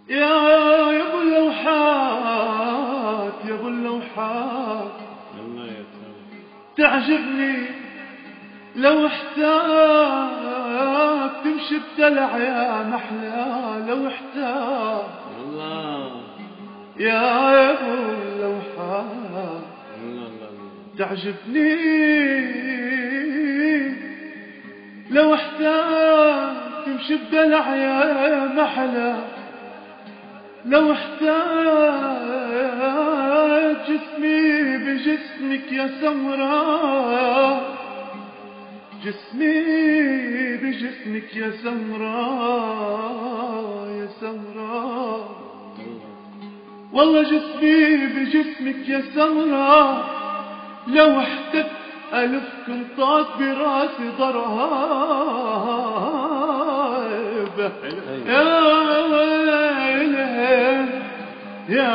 يا ابو اللوحات يا ابو اللوحات الله يا ترى تعجبني لوحتك تمشي بدلع يا محلى لوحتك الله يا ابو اللوحات تعجبني لوحتك تمشي بدلع يا محلى لوحتك جسمي بجسمك يا سمراء جسمي بجسمك يا سمراء يا سمراء والله جسمي بجسمك يا سمراء لوحدك ألف قنطات براسي ضرائب يا ويلي يا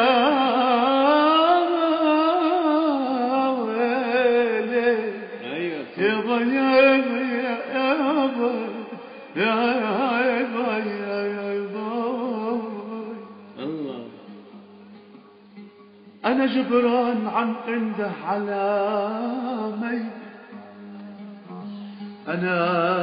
ويلي يا ضيا أنا جبران عم انده على مي أنا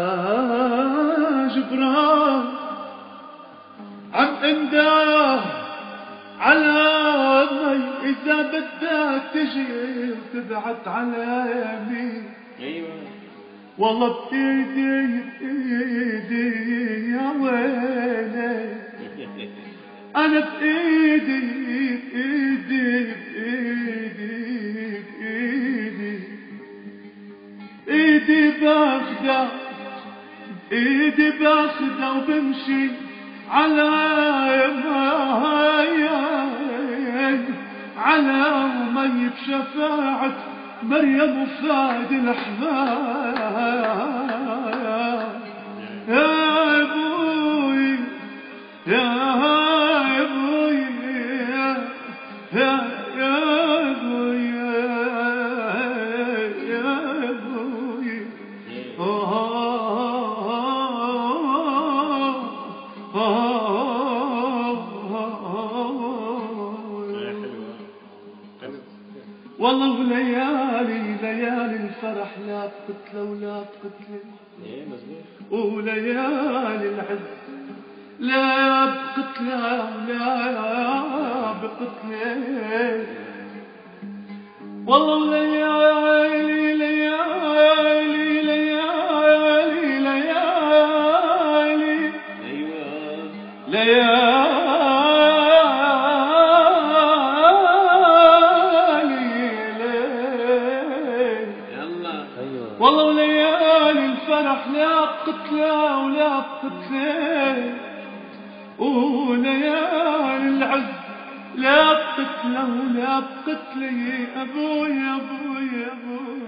جبران عم انده على مي إذا بدك تجي وتبعت على يمين والله بإيدي بإيدي يا ويلي أنا بإيدي بإيدي بإيدي بإيدي إيدي باخدة إيدي باخدة وبمشي على مي بشفاعة مريم وفادي الأحباب يا أبوي يا أبوي يا أبوي يا أبوي والله وليالي ليالي الفرح لا بقتله ولا بقتله وليالي العز لا بقتله ولا بقتله والله وليالي ليالي ليالي ليالي ليالي والله وليالي الفرح لا بقتله ولا بقتله وليالي العز لا بقتله ولا بقتله أبوي أبوي أبوي